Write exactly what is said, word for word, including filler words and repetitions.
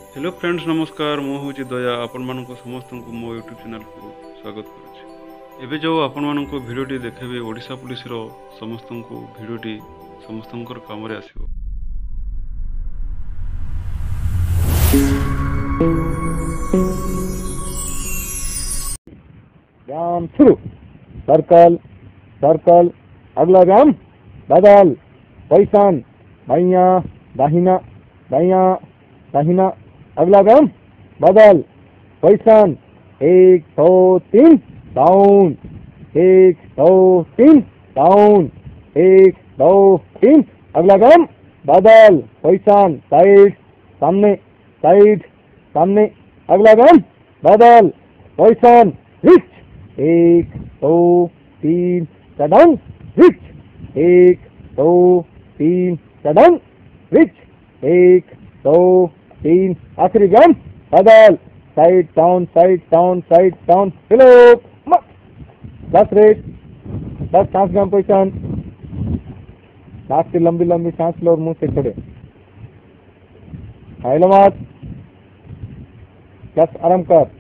Hello friends नमस्कार मु हूँ दया आपण मानक समस्त को मो यूट्यूब चैनल को स्वागत करुच्ची। एबे जो आपण मानक भिडियोटी देखेबे ओडिशा पुलिस रो समस्त को भिडियोटी समस्त काम रे आसीबो। व्यायाम शुरू। Circle circle. अगला व्यायाम बदल। पैसान बाइया दाहिना दाइया दाहिना। अगला व्यायाम बदल। पैसान एक दो तीन डाउन एक दो तीन डाउन एक दो तीन। अगला व्यायाम बदल। पैसान साइड सामने साइड सामने। अगला व्यायाम बदल। पैसान रिच एक दो तीन डाउन रिच एक दो तीन डाउन रिच एक दो तीन। आखिरी व्यायाम बदल। Side down side down side down. Hello दस रेट दस सांस व्यायाम पोजिशन। नाक से लंबी लंबी सांस लो और मुंह से छोड़े। खाइलो मत। दस आराम कर।